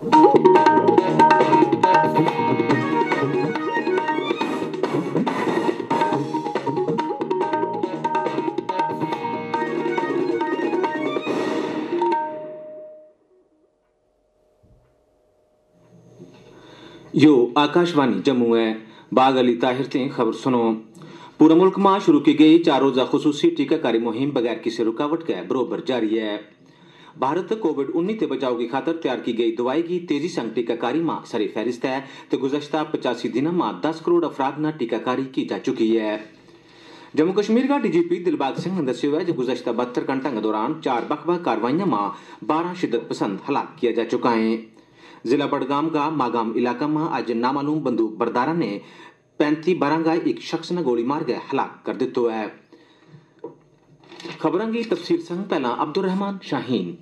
यो आकाशवाणी जम्मू है। बाग अली ताहिर ते खबर सुनो। पूरा मुल्क में शुरू की गई 4 रोज़ा खुसूसी टीकाकारी मुहिम बगैर किसी रुकावट के बरोबर जारी है। भारत कोविड-19 ते बचाव की खातर तैयार की गई दवाई की तेजी संग टीकाकारी में सरी फहरिस्त है तो गुज़श्ता 85 दिनों में 10 करोड़ अफराद न टीकाकारी की जा चुकी है। जम्मू कश्मीर का डीजीपी दिलबाग सिंह ने दस्सिया है कि गुज़श्ता 72 घंटों के दौरान 4 बक्ख-बक्ख कार्रवाइयों में 12 शिद्दत पसंद हलाक किया जा चुका है। जिला बडगाम का मागाम इलाका में आज नामालूम बंदूक बरदारा ने 35 बरह का एक शख्स ने गोली मार के हलाक कर दितो है। खबरों की तफसील संग पहला अब्दुलरहमान शाहीन।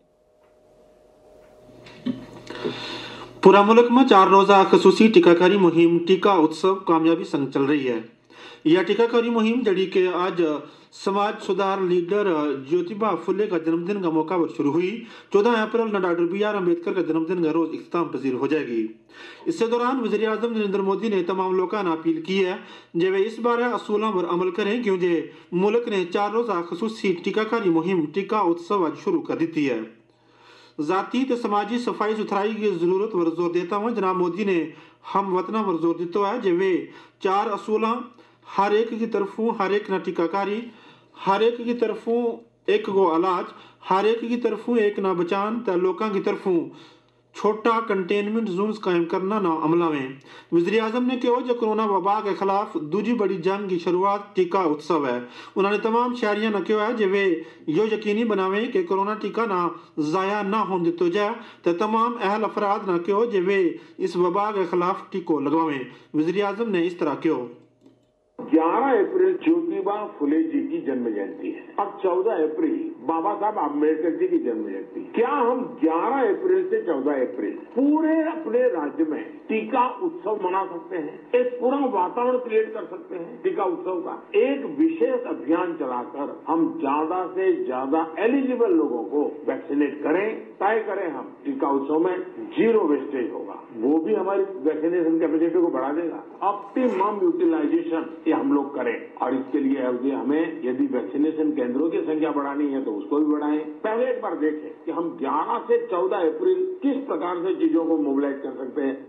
पूरा मुल्क में 4 रोज़ा खसूसी टीकाकारी मुहिम टीका उत्सव कामयाबी संग चल रही है। यह टीकाकारी मुहिम जड़ी के आज समाज सुधार लीडर ज्योतिबा फुले का जन्मदिन का मौका पर शुरू हुई। 14 अप्रैल न डॉक्टर BR अम्बेडकर का जन्मदिन का रोज इख्तिताम पजीर हो जाएगी। इससे दौरान वज़ीर आज़म नरेंद्र मोदी ने तमाम लोगों ने अपील की है जे वे इस बारे असूलों पर अमल करें क्योंकि मुल्क ने 4 रोज़ा खसूसी टीकाकारी मुहिम टीका उत्सव आज शुरू कर दी है। जाती ते समाजी सफाई सुथराई की जरूरत पर जोर देता हुआ जनाब मोदी ने हम वतना पर जोर दिता है जे वे 4 असूलों हर एक की तरफों हर एक न टीकाकारी, हर एक की तरफों एक गो इलाज, हर एक की तरफों एक ना बचान त लोगों की तरफों छोटा कंटेनमेंट जोन्स कायम करना ना अमला में। वज़ीर आज़म ने कहा जो कोरोना वबा के खिलाफ दूसरी बड़ी जंग की शुरुआत टीका उत्सव है। उन्होंने तमाम शहरियों ने कहा है जो वे यो यकीनी बनावे कि कोरोना टीका ना ज़ाया ना होने दितो जाए तो तमाम अहल अफराद ने कहा जो वे इस वबा के खिलाफ टीको लगवावें। वज़ीर आज़म ने इस तरह कहा 11 अप्रैल ज्योतिबा फुले जी की जन्म जयंती है और 14 अप्रैल बाबा साहब आम्बेडकर जी की जन्म जयंती। क्या हम 11 अप्रैल से 14 अप्रैल पूरे अपने राज्य में टीका उत्सव मना सकते हैं? एक पूरा वातावरण क्रिएट कर सकते हैं टीका उत्सव का। एक विशेष अभियान चलाकर हम ज्यादा से ज्यादा एलिजिबल लोगों को वैक्सीनेट करें, तय करें हम टीका उत्सव में 0 वेस्टेज होगा। वो भी हमारी वैक्सीनेशन कैपेसिटी को बढ़ा देगा। ऑप्टिमम यूटिलाइजेशन हम लोग करें और इसके लिए हमें यदि वैक्सीनेशन केंद्रों की संख्या बढ़ानी है तो उसको भी बढ़ाएं। पहले एक बार देखें कि हम 11 से 14 अप्रैल किस प्रकार से चीजों को मोबिलाइज कर सकते हैं।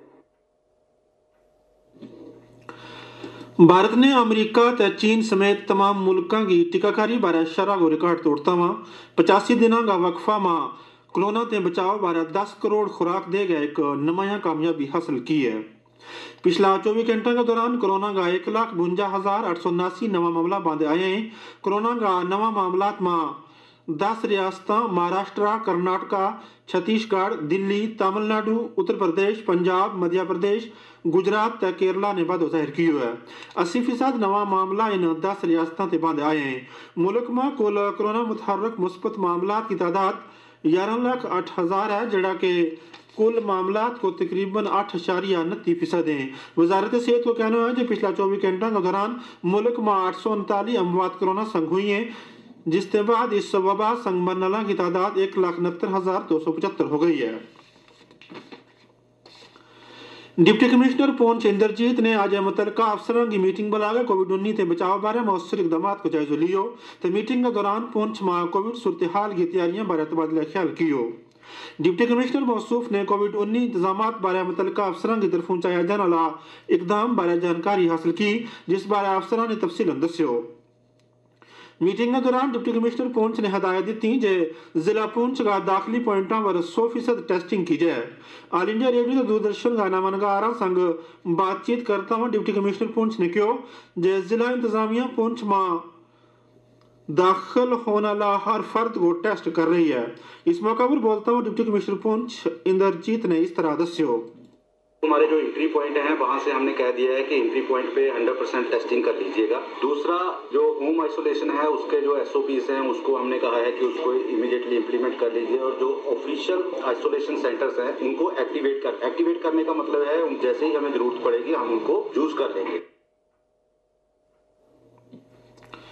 भारत ने अमेरिका ते चीन समेत तमाम मुल्कों की टीकाकारी बारे शरह को रिकॉर्ड तोड़ता हुआ 85 दिनों का वक्फा में कोरोना ते बचाव बारे 10 करोड़ खुराक दे गए एक नुमाया कामयाबी हासिल की है। पिछला 24 घंटों के दौरान कोरोना का 1,52,879 नवा मामला बांधे आए हैं। कोरोना का नवा मामला में 10 रियासतों महाराष्ट्र, कर्नाटका, छत्तीसगढ़, दिल्ली, तमिलनाडु, उत्तर प्रदेश, पंजाब, मध्य प्रदेश, गुजरात ते केरला ने वादो जाहिर किया है। 80% नवा मामला इन 10 रियासतों से बांधे आए हैं। मुल्क में कुल कोरोना मुतहर्रिक मुस्बत मामला की तादाद 11,08,000 है जड़ा के कुल मामला को तकरीबन 8.29% हैं। वजारत सेहत को कहना है कि पिछला 24 घंटों के दौरान मुल्क में 839 अमवात कोरोना संग हुई हैं जिसके बाद इस वबा संग मरने वालों की तादाद 1,69,275 हो गई है। डिप्टी कमिश्नर पुंछ इंद्रजीत ने आज मुतलका अफसरों की मीटिंग बुलाकर कोविड-19 से बचाव बारे मौसर इकदाम को जायजा लियो तो मीटिंग के दौरान पुंछ में कोविड सूरत हाल की तैयारियां बारे तबादला ख्याल कियो। डिप्टी कमिश्नर मौसूफ ने कोविड-19 इंतजाम बारे मुतलका अफसरों की तरफों चाया जाने वाला इकदाम बारे जानकारी हासिल की जिस बारे अफसरों ने तफसीलन दस्यो। मीटिंग के दौरान डिप्टी कमिश्नर पुंछ ने हदायत दी जे जिला पुंछ का दाखिली पॉइंटों पर 100% टेस्टिंग की जाए। ऑल इंडिया रेडियो और दूरदर्शन का नामनगारा संग बातचीत करता हुआ डिप्टी कमिश्नर पुंछ ने कहा जे जिला इंतजामिया पुंछ में दाखिल होने वाला हर फर्द को टेस्ट कर रही है। इस मौका पर बोलता हुआ डिप्टी कमिश्नर पुंछ इंद्रजीत ने इस तरह दस्यो। हमारे जो एंट्री पॉइंट हैं वहां से हमने कह दिया है कि एंट्री पॉइंट पे 100% टेस्टिंग कर लीजिएगा। दूसरा जो होम आइसोलेशन है उसके जो SOPs हैं उसको हमने कहा है कि उसको इमीडिएटली इंप्लीमेंट कर लीजिए और जो ऑफिशियल आइसोलेशन सेंटर्स हैं उनको एक्टिवेट करने का मतलब है जैसे ही हमें जरूरत पड़ेगी हम उनको यूज कर लेंगे।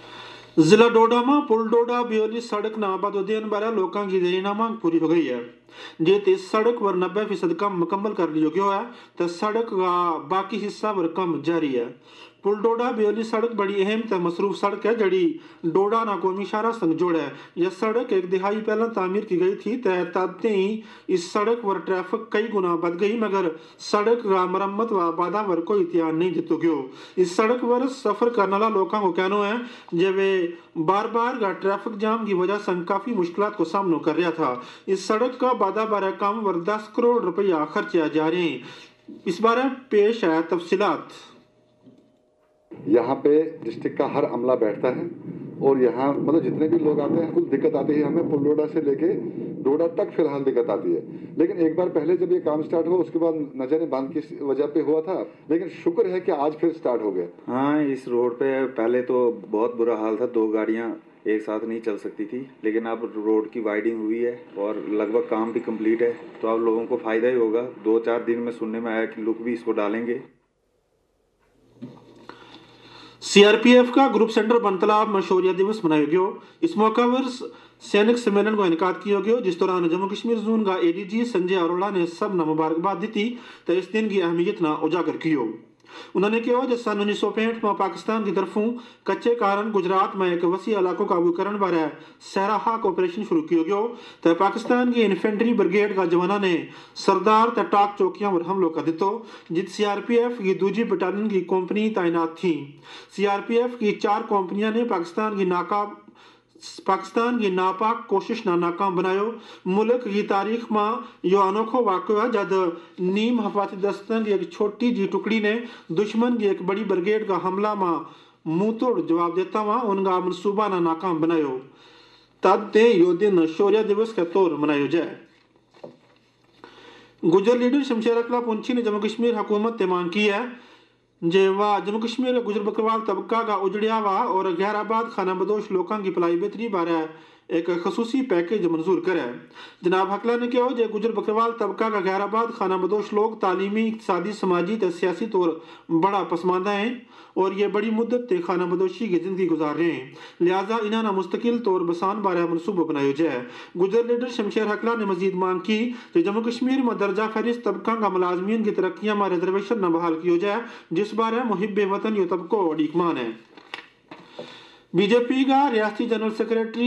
जिला डोडा में पुल डोडा बियोली सड़क नाबादोदयन बारे लोगों की देरी मांग पूरी हो गई है। जे ते सड़क पर 90% काम मुकम्मल कर लियो गयो है तो सड़क का बाकी हिस्सा पर काम जारी है। पुल डोडा बेली सड़क बड़ी अहम ते मसरूफ सड़क है जड़ी डोडा ना कौमी शारा संग जोड़ है। यह सड़क एक दिहाई पहले तामीर की गई थी तब ही इस सड़क पर ट्रैफिक कई गुना बढ़ गई मगर सड़क का मरम्मत व बाधा पर कोई ध्यान नहीं दितो गयो। इस सड़क पर सफर करने वाला लोगों को कहना है जब वे बार बार का ट्रैफिक जाम की वजह से काफी मुश्किलात को सामना कर रहा था। इस सड़क का बाधा बारह काम पर 10 करोड़ रुपया खर्चा जा रहे हैं। इस बारे पेश है तफसीलात। यहाँ पे डिस्ट्रिक्ट का हर अमला बैठता है और यहाँ मतलब जितने भी लोग आते हैं कुछ दिक्कत आती है। हमें पुल डोडा से लेके डोडा तक फिलहाल दिक्कत आती है, लेकिन एक बार पहले जब ये काम स्टार्ट हुआ उसके बाद नजर बंद की वजह पे हुआ था, लेकिन शुक्र है कि आज फिर स्टार्ट हो गया। हाँ, इस रोड पे पहले तो बहुत बुरा हाल था, 2 गाड़ियाँ एक साथ नहीं चल सकती थी, लेकिन अब रोड की वाइडिंग हुई है और लगभग काम भी कंप्लीट है, तो अब लोगों को फायदा ही होगा। 2-4 दिन में सुनने में आया कि लुक भी इसको डालेंगे। सीआरपीएफ का ग्रुप सेंटर बनतलाब में शौर्य दिवस मनाया गया। इस मौका पर सैनिक सम्मेलन को इनकाद किया गया जिस दौरान जम्मू कश्मीर जोन का एडीजी संजय अरोड़ा ने सब न मुबारकबाद दी थी तो इस दिन की अहमियत न उजागर कियो। उन्होंने कहा जब सन 1965 में पाकिस्तान की तरफों कच्चे कारण गुजरात में एक वसी इलाकों काबू करने बारे सहरा हाक ऑपरेशन शुरू किया गया तो पाकिस्तान की इन्फेंट्री ब्रिगेड का जवाना ने सरदार टाक चौकियां पर हमलों का दितो जित सीआरपीएफ की 2जी बटालियन की कंपनी तैनात थी। सीआरपीएफ की 4 कंपनियां ने पाकिस्तान की नापाक कोशिश ना नाकाम बनायो। मुल्क की तारीख में यह अनोखो वाक़या जब नीम हफाती दस्तन की एक छोटी जी टुकड़ी ने दुश्मन की एक बड़ी ब्रिगेड का हमला में मुंह तोड़ जवाब देता हुआ उनका मनसूबा ना नाकाम बनायो। तब ते यो दिन शौर्य दिवस के तौर मनायो जाए। गुजर लीडर शमशेर अकला पुंछी ने जम्मू कश्मीर हुकूमत से मांग की है जेवा जम्मू कश्मीर के गुजर बकरवाल तबका का उजड़िया हुआ और गैराबाद खाना बदोश लोगों की भलाई बेहतरी बारे एक खसूसी पैकेज मंजूर करे। जनाब हकला ने कहा जो गुजर बकरवाल तबका का गैराबाद खाना बदोश लोग तालीमी, इक़्तिसादी, समाजी तो सियासी तौर बड़ा पसमानदा हैं और ये बड़ी मुद्दत ते खाना बदोशी की जिंदगी गुजार रहे हैं, लिहाजा इन्हें मुस्तकिल तौर बसान बारे मनसूबा बनाया जाए। गुजर लीडर शमशेर हकला ने मजीद मांग की कि जम्मू कश्मीर में दर्जा फहरिस्त तबका का मुलाजमीन की तरक्कियां में रिजर्वेशन न बहाल किया जाए जिस बारे मुहिब वतन यो तबको अड़ीकमान है। बीजेपी का रियासती जनरल सेक्रेटरी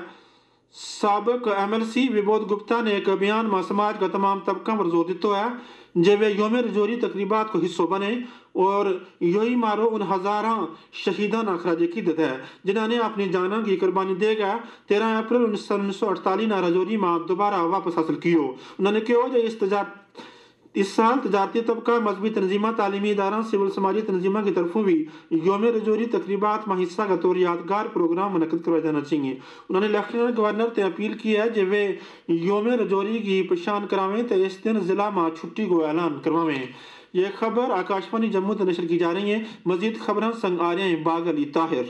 साबिक एमएलसी विबोध गुप्ता ने एक बयान में समाज का तमाम तबका पर जोर दिया है जे वे योम रजौरी तकरीबात को हिस्सों बने और यही मारो उन हजारों शहीदान अखराज क़ीदत है जिन्होंने अपनी जाना की कुर्बानी देगा 13 अप्रैल 1948 ना रजौरी में दोबारा वापस हासिल कियो। उन्होंने कहा इस साल तजारती तबका, मजहबी तंजीमा, तालीमी इदारा, सिविल समाजी तंजीमा की तरफों भी योम रजौरी तकरीबात में हिस्सा का तौर यादगार प्रोग्राम मुनक़िद करवाया जाना चाहिए। उन्होंने लेफ्टिनेंट गवर्नर से अपील की है कि वे योम रजौरी की पहचान करावें तो इस दिन जिला में छुट्टी को ऐलान करवावें। यह खबर आकाशवाणी जम्मू से नशर की जा रही है। मजीद खबरें संग आ रहे हैं बाग अली ताहिर।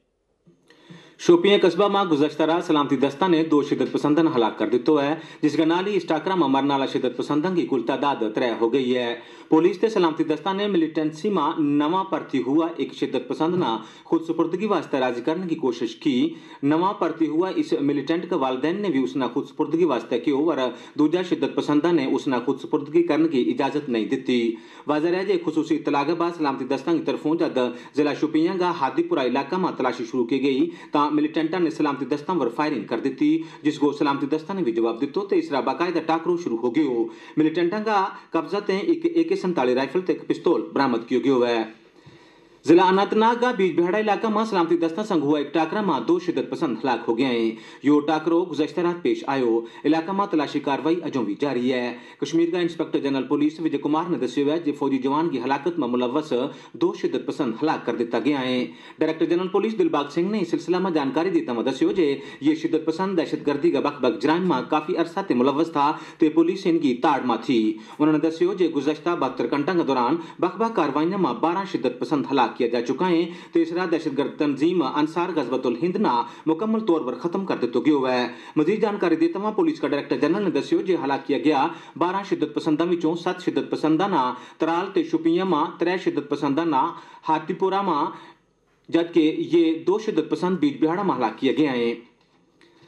शोपियां कस्बा में गुज़श्ता रात सलामती दस्ता ने 2 शिदत पसंदन हलाक कर दितो है जिसके नाल ही इस टाकरा में मरने वाला शिदत पसंदन की कुल तादाद 3 हो गई है। पुलिस ते सलामती दस्ता ने मिलिटेंसी में नवा भर्ती हुआ एक शिदत पसंद ना खुद सुपुर्दगी वास्ते राजी करने की कोशिश की। नवा भर्ती हुआ इस मिलिटेंट के वालदैन ने भी उसना खुद सुपुर्दगी वास्ते की और दूजा शिदत पसंदा ने उसना खुद सुपुर्दगी करने की इजाजत नहीं दी। वाज़ेह है खुसूसी इतला के बाद सलामती दस्ता की तरफों जब जिला शोपियां का हादीपुरा इलाका में तलाशी शुरू की गई तो मिलिटेंटा ने सलामती दस्ता पर फायरिंग कर दी जिसको सलामती दस्ता ने भी जवाब दितो तो इसरा बाकायदा टाकरो शुरू हो गयो। मिलिटेंटा का कब्जा ते एक AK-47 राइफल ते एक पिस्तौल बरामद किया गया है। जिला अनंतनाग का बीज बिहाड़ा इलाका में सलामती दस्ता संग हुआ एक टाकरा में 2 शिदत पसंद हलाक हो गए हैं। यो टाकरो गुज़श्ता रात पेश आयो। इलाका में तलाशी कार्रवाई अजों भी जारी है। कश्मीर का inspector general police Vijay Kumar ने दस्यो है कि फौजी जवान की हलाकत में मुलव्वस 2 शिदत पसंद हलाक कर दिता गया है। Director general police Dilbag Singh ने इस सिलसिला में जानकारी देता हुआ दस्यो जे ये शिदत पसंद दहशतगर्दी का बक जराइम में काफी अरसा ते मुलव्वस था ते पुलिस इनकी ताड़ में थी। उन्होंने दस्यो जे गुज़श्ता 72 घंटा के दौरान बक कार्रवाइयों में 12 शिदत पसंद हलाक किया जा चुका है। तीसरा दहशतगर्द तंजीम अंसार गज़वतुल हिंद ना मुकम्मल तौर पर खत्म कर दिया गया है। मजीद जानकारी देता हुआ पुलिस का डायरेक्टर जनरल ने दस्यो जे हलाक किया गया 12 शिदत पसंदा विचों 7 शिदत पसंदा ना तराल ते शुपियां में, 3 शिदत पसंदा ना हाथीपुरा में जबकि ये 2 शिदत पसंद बीज बिहाड़ा में हलाक किया गया है।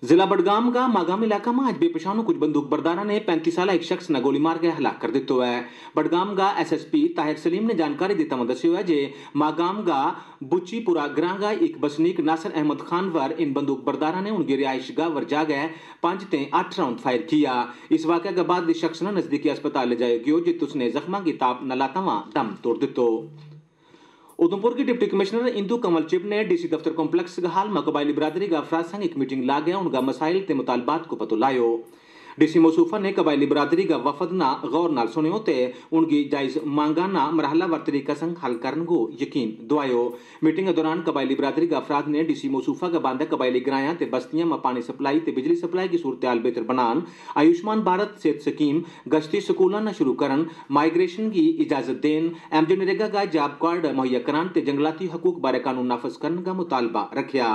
जिला बडगाम का मागाम इलाका में आज बेपछाणु कुछ बंदूक बरदारा ने 35 साल एक शख्स न गोली मार के हलाक कर दितो है। बडगाम का SSP ताहिर सलीम ने जानकारी देता में दस्यो है जे मागाम का बुच्चीपुरा ग्रां का एक बसनीक नासर अहमद खान वर इन बंदूक बरदारा ने उनकी रिहाइश गाह वर जागै 5 ते 8 राउंड फायर किया। इस वाक़े के बाद शख्स ने नजदीकी अस्पताल ले जाया गयो जित उसने जख्मा की ताप न लाता दम तोड़ दितो। उधमपुर की डिप्टी कमिश्नर इंदू कंवल चिब ने DC दफ्तर कॉम्प्लेक्स का हाल में कबायली बिरादरी का अफराद संग एक मीटिंग ला गया उनका मसाइल ते मुतालबात को पतो लायो। DC मौसूफा ने कबायली बिरादरी का वफद ना गौर नाल सुनियो ते उनकी जायज मांगा ना मरहला वर तरीका संग हल करन को यकीन दुआयो। मीटिंग के दौरान कबायली बिरादरी का अफराद ने DC मौसूफा का बांधा कबायली ग्रायां ते बस्तियां में पानी सप्लाई ते बिजली सप्लाई की सूरत बेहतर बनान, आयुष्मान भारत सेहत स्कीम, गश्ती स्कूलों न शुरू करन, माइग्रेशन की इजाजत देन, MJ नरेगा का जॉब कार्ड मुहैया करान ते जंगलाती हकूक बारे कानून नाफज करने का मुतालबा रखा।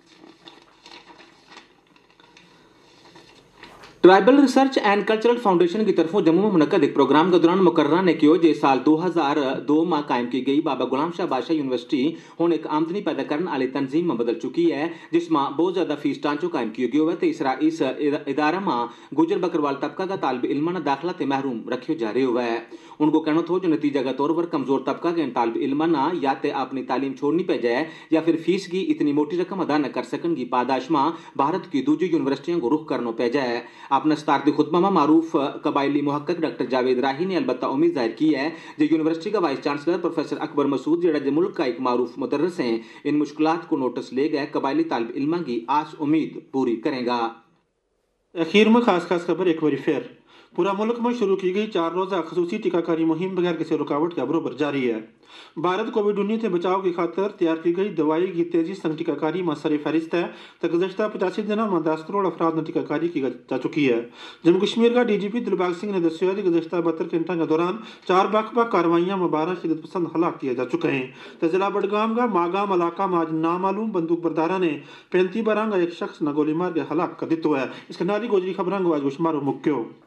Tribal research and cultural foundation की तरफों जम्मू में मुनक्कद एक प्रोग्राम के दौरान मुकर्ररा ने किया जे साल 2002 में कायम की गई बाबा गुलाम शाह बादशाह यूनिवर्सिटी हुण एक आमदनी पैदा करने वाली तंजीम में बदल चुकी है जिसमें बहुत ज्यादा फीस टांचो कायम किया गया है। तीसरा इस इदारा में गुजर बकरवाल तबका का तालब इल्मा ने दाखिला ते महरूम रखियो जा रहे हुआ है। उनको कहना था जो नतीजा के तौर पर कमजोर तबका के तालब इल्मा ना या ते अपनी तालीम छोड़नी पै जाए या फिर फीस की इतनी मोटी रकम अदा न कर सकन की पादाश में भारत की दूसरी यूनिवर्सिटियों को रुख करना पै जाए। अपना स्तारती खुतबा में मारूफ कबायली मुहक्कक डॉक्टर जावेद राही ने अलबत्ता उम्मीद जाहिर की है जो यूनिवर्सिटी का vice chancellor professor Akbar Masood जेड़ा मुल्क का एक मारूफ मुदर्रिस हैं इन मुश्किलात को नोटिस ले गए कबायली तालिब इल्मा की आस उम्मीद पूरी करेगा। आखिर में खास खबर एक बार फिर पूरा मुल्क में शुरू की गई 4 रोज़ा खसूसी टीकाकारी मुहिम बगैर किसी रुकावट के बरोबर जारी है। भारत कोविड-19 से बचाव की खातर तैयार की गई दवाई की तेजी संग टीकाकारी में सर फहरिस्त है तो गुज़श्ता 85 दिनों में 10 करोड़ अफराद ने टीकाकारी की जा चुकी है। जम्मू कश्मीर का DGP दिलबाग सिंह ने दस्या है कि गुज़श्ता 72 घंटों के दौरान 4 बख-बख कार्रवाइयां में 12 शिद्दतपसंद हलाक किए जा चुके हैं। तो जिला बडगाम का मागाम इलाका में आज नामालूम बंदूक बरदारा ने 35 बारंगा एक शख्स न गोली मार के हलाक कर दितो है। इसके नाली गोजरी खबरां आज गुशमारो मुक्यो।